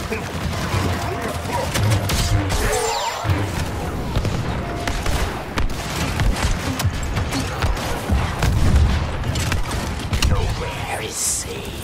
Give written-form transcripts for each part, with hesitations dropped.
Nowhere is safe.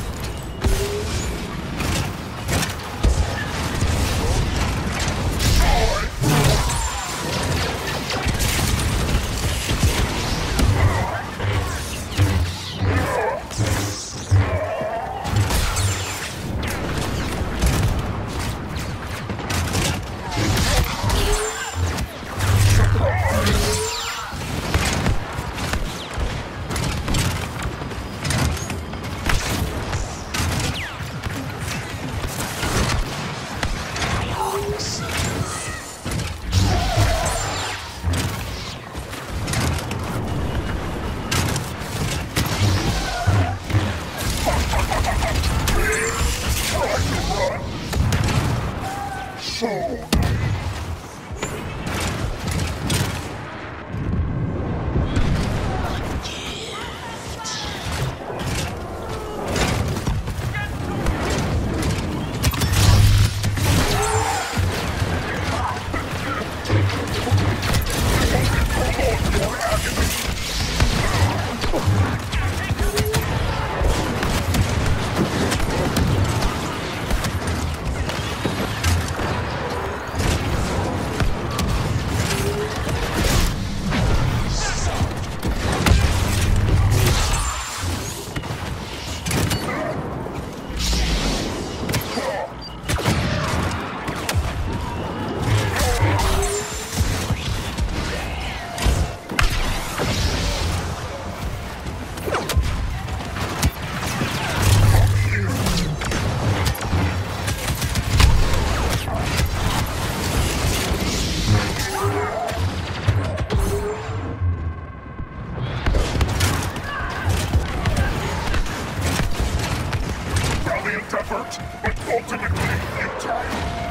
Effort, but ultimately futile.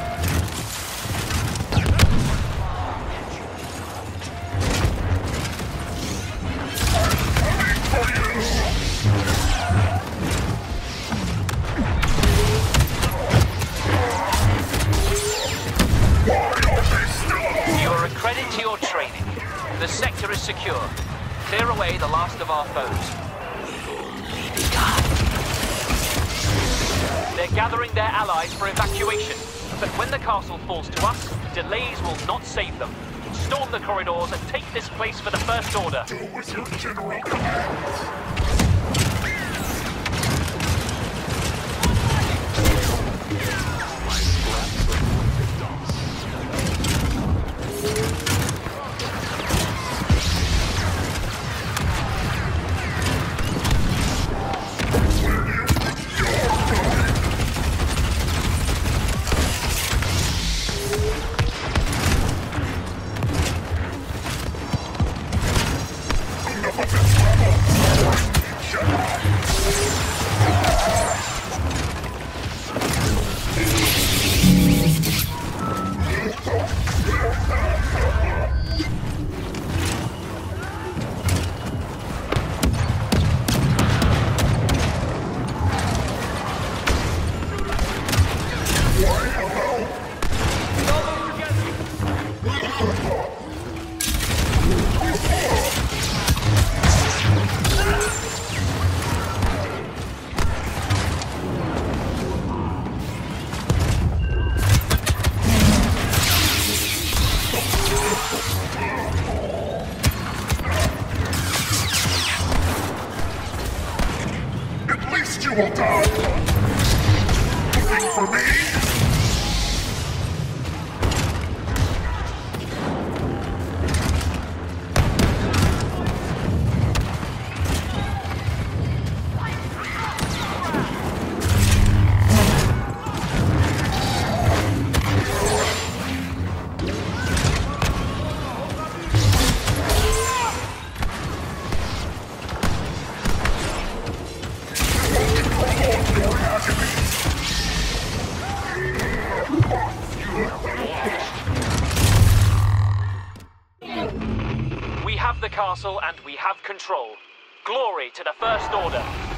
You are a credit to your training. The sector is secure. Clear away the last of our foes. They're gathering their allies for evacuation, but when the castle falls to us, delays will not save them. Storm the corridors and take this place for the First Order. Do as your general commands. At least you will die! Looking for me? We have the castle and we have control. Glory to the First Order.